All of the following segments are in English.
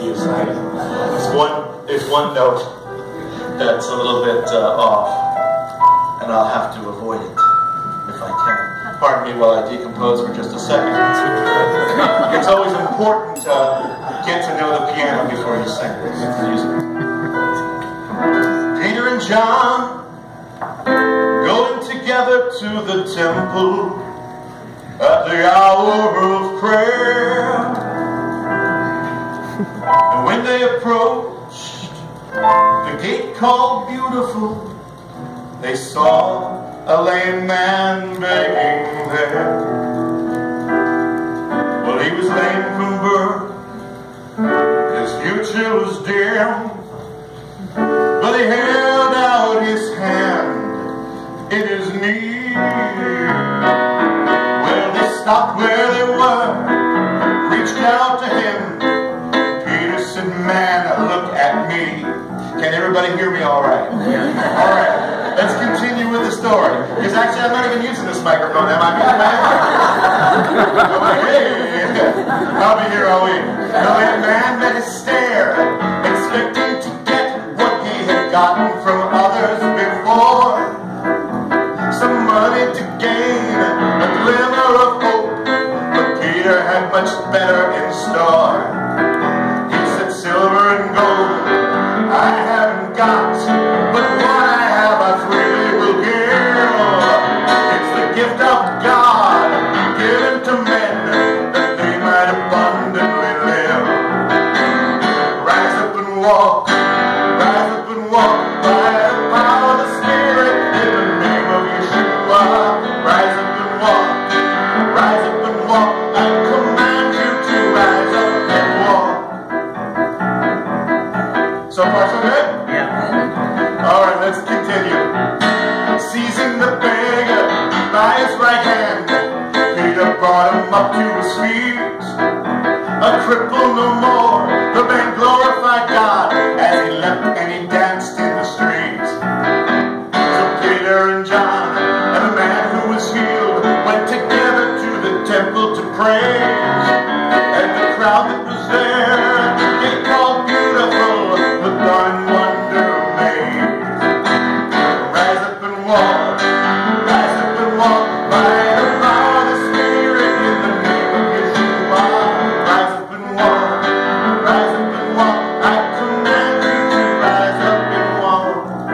keys. There's one note that's a little bit off, and I'll have to avoid it if I can. Pardon me while I decompose for just a second. It's always important to get to know the piano before you sing music. Peter and John going together to the temple at the hour of prayer. And when they approached the gate called Beautiful, they saw a lame man begging there. Well, he was lame from birth, his future was dim, but he held out his hand in his need. Well, they stopped where they were, reached out to him. Peter said, man, look at me. Can everybody hear me all right? All right. Let's continue with the story. Because actually, I'm not even using this microphone, am I? I'll be here all week. The lame man met his stare, expecting to get what he had gotten from others before. Some money to gain, a glimmer of hope, but Peter had much better in store. He said, silver and gold I haven't got, but what I have I freely will give. It's the gift of God given to men that they might abundantly live. Rise up and walk by the power of the Spirit in the name of Yeshua. Rise up and walk, I command you to rise up and walk. So far so good? Yeah. Alright, let's continue. Seizing the beggar by his right hand, Peter brought him up to his feet. A cripple no more, the man glorified God as he leapt and he danced in the street. So Peter and John and the man who was healed went together to the temple to praise. And the crowd that was there, they called Beautiful, looked on in wonder amazed. Rise up and walk by the power of the Spirit in the name of Yeshua. Rise up and walk, I command you to rise up and walk.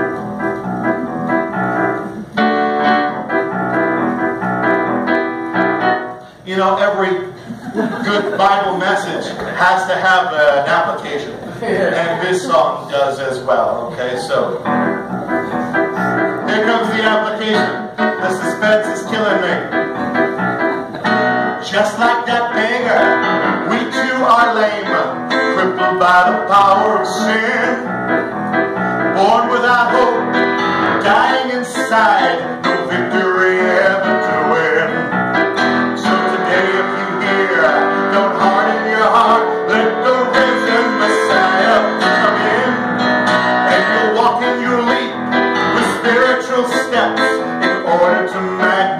You know, every good Bible message has to have an application, and this song does as well. Okay, so here comes the application. The suspense is killing me. Just like that beggar, we too are lame, crippled by the power of sin, born without hope, dying inside, no victory ever to win. So today if you hear, don't harden your heart, let the risen Messiah come in, and you'll walk and you'll leap with spiritual steps in order to magnify